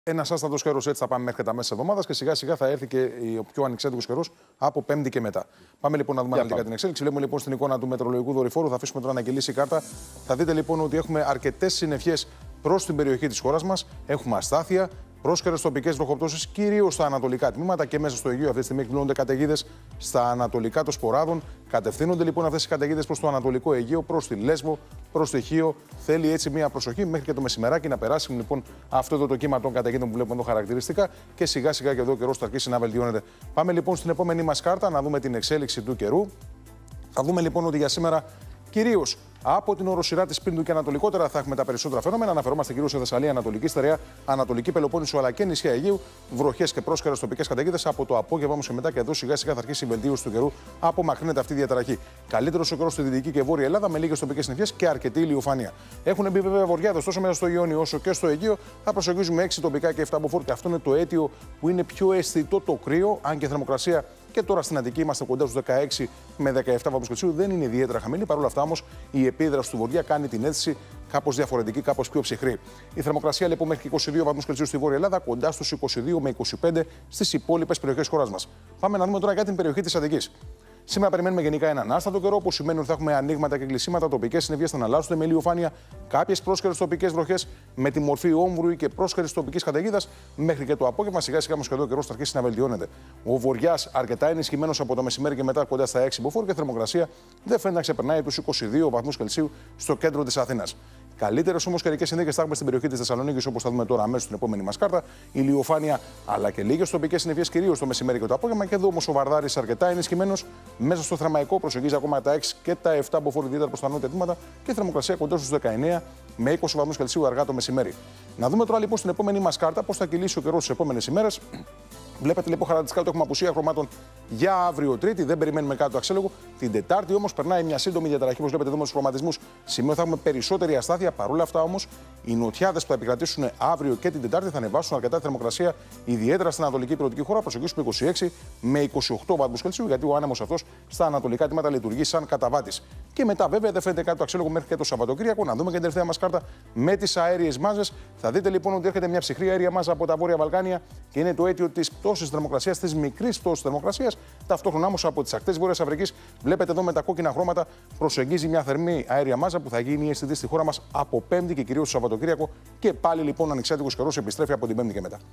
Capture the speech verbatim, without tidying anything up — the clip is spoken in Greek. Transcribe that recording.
Ένα άστατο καιρό, έτσι θα πάμε μέχρι τα μέσα τη εβδομάδα και σιγά σιγά θα έρθει και ο πιο ανεξάρτητο καιρό από Πέμπτη και μετά. Πάμε λοιπόν να δούμε αναλυτικά την εξέλιξη. Βλέπουμε λοιπόν στην εικόνα του μετρολογικού δορυφόρου. Θα αφήσουμε τώρα να κυλήσει η κάρτα. Θα δείτε λοιπόν ότι έχουμε αρκετές συννεφιές προς την περιοχή της χώρας μας. Έχουμε αστάθεια, πρόσκαιρες τοπικές βροχοπτώσεις, κυρίως στα ανατολικά τμήματα και μέσα στο Αιγαίο. Αυτή τη στιγμή εκδηλώνονται καταιγίδες στα ανατολικά των Σποράδων. Κατευθύνονται λοιπόν αυτές οι καταιγίδες προς το ανατολικό Αιγαίο, προς τη Λέσβο, προς το Χίο. Θέλει έτσι μια προσοχή μέχρι και το μεσημεράκι να περάσει λοιπόν αυτό εδώ το κύμα των καταιγίδων που βλέπουμε εδώ χαρακτηριστικά και σιγά σιγά και εδώ ο καιρός θα αρχίσει να βελτιώνεται. Πάμε λοιπόν στην επόμενη μας κάρτα να δούμε την εξέλιξη του καιρού. Θα δούμε λοιπόν ότι για σήμερα κυρίως από την οροσειρά της Πίνδου και ανατολικότερα θα έχουμε τα περισσότερα φαινόμενα. Αναφερόμαστε κυρίως σε Θεσσαλία, Ανατολική Στερεά, Ανατολική Πελοπόννησο αλλά και νησιά Αιγαίου. Βροχές και πρόσκαιρες τοπικές καταιγίδες. Από το απόγευμα όμως και μετά και εδώ σιγά σιγά θα αρχίσει η βελτίωση του καιρού. Απομακρύνεται αυτή η διαταραχή. Καλύτερος ο καιρός στη Δυτική και Βόρεια Ελλάδα με λίγες τοπικές συννεφιές και αρκετή ηλιοφανία. Έχουν μπει βέβαια βοριάδες τόσο μέσα στο Ιόνιο όσο και στο Αιγαίο. Θα προσεγγίζουμε έξι τοπικά και επτά μποφόρ και αυτό είναι το αίτιο που είναι πιο αισθητό το κρύο, αν και θερμοκρασία. Και τώρα στην Αττική είμαστε κοντά στους δεκαέξι με δεκαεπτά βαθμούς Κελσίου. Δεν είναι ιδιαίτερα χαμηλή. Παρ' όλα αυτά όμως η επίδραση του βορρά κάνει την αίσθηση κάπως διαφορετική, κάπως πιο ψυχρή. Η θερμοκρασία λοιπόν μέχρι είκοσι δύο βαθμούς Κελσίου στη Βόρεια Ελλάδα, κοντά στους είκοσι δύο με είκοσι πέντε στις υπόλοιπες περιοχές χώρας μας. Πάμε να δούμε τώρα για την περιοχή της Αττικής. Σήμερα περιμένουμε γενικά έναν άστατο καιρό, που σημαίνει ότι θα έχουμε ανοίγματα και κλεισίματα, τοπικές συννεφιές θα αναλλάσσονται με ηλιοφάνεια, κάποιες πρόσκαιρες τοπικές βροχές με τη μορφή όμβρου και πρόσκαιρης τοπικής καταιγίδας μέχρι και το απόγευμα. Σιγά σιγά όμως και εδώ ο καιρός θα αρχίσει να βελτιώνεται. Ο βοριάς αρκετά ενισχυμένος από το μεσημέρι και μετά κοντά στα έξι μποφόρ και θερμοκρασία δεν φαίνεται να ξεπερνάει τους είκοσι δύο βαθμούς Κελσίου στο κέντρο της Αθήνας. Καλύτερες όμως καιρικές συνθήκες θα έχουμε στην περιοχή της Θεσσαλονίκης, όπως θα δούμε τώρα αμέσως στην επόμενη μας κάρτα. Ηλιοφάνεια αλλά και λίγες τοπικές συννεφιές, κυρίως το μεσημέρι και το απόγευμα. Και εδώ όμως ο Βαρδάρης αρκετά ενισχυμένος. Μέσα στο Θραμαϊκό προσεγγίζει ακόμα τα έξι και τα επτά μποφόρ ιδιαίτερα προς τα νότια τμήματα και θερμοκρασία κοντά στους δεκαεννέα με είκοσι βαθμούς Κελσίου αργά το μεσημέρι. Να δούμε τώρα λοιπόν στην επόμενη μας κάρτα πώς θα κυλήσει ο καιρός τις επόμενες ημέρες. Βλέπετε λοιπόν χαρακτηριστικά ότι έχουμε απουσία χρωμάτων για αύριο Τρίτη. Δεν περιμένουμε κάτι το αξέλογο. Την Τετάρτη όμως περνάει μια σύντομη διαταραχή. Όπως βλέπετε εδώ με τους χρωματισμούς, σημείο θα έχουμε περισσότερη αστάθεια. Παρ' όλα αυτά όμως οι νοτιάδες που θα επικρατήσουν αύριο και την Τετάρτη θα ανεβάσουν αρκετά τη θερμοκρασία, ιδιαίτερα στην ανατολική υπηρετική χώρα. Προσεγγίσουμε είκοσι έξι με είκοσι οκτώ βαθμούς Κελσίου, γιατί ο άνεμος αυτός στα ανατολικά τμήματα λειτουργεί σαν καταβάτης. Και μετά βέβαια δεν φαίνεται κάτι το αξέλογο μέχρι και το Σαββατοκύριακο. Να δούμε και την τελευταία μας κάρτα με τις αέριες μάζες. Θα δείτε λοιπόν ότι έρχεται μια ψυχρή αέρια μάζα από τα Βόρεια Βαλκάνια και είναι το αίτιο της πτώσης θερμοκρασίας, της μικρής πτώσης θερμοκρασίας. Ταυτόχρονα όμως από τις ακτές Βόρειας Αφρικής, βλέπετε εδώ με τα κόκκινα χρώματα, προσεγγίζει μια θερμή αέρια μάζα που θα γίνει αισθητή στη χώρα μας από Πέμπτη και κυρίως το Σαββατοκύριακο. Και πάλι λοιπόν ο ανεξάρτητος καιρός επιστρέφει από την Πέμπτη και μετά.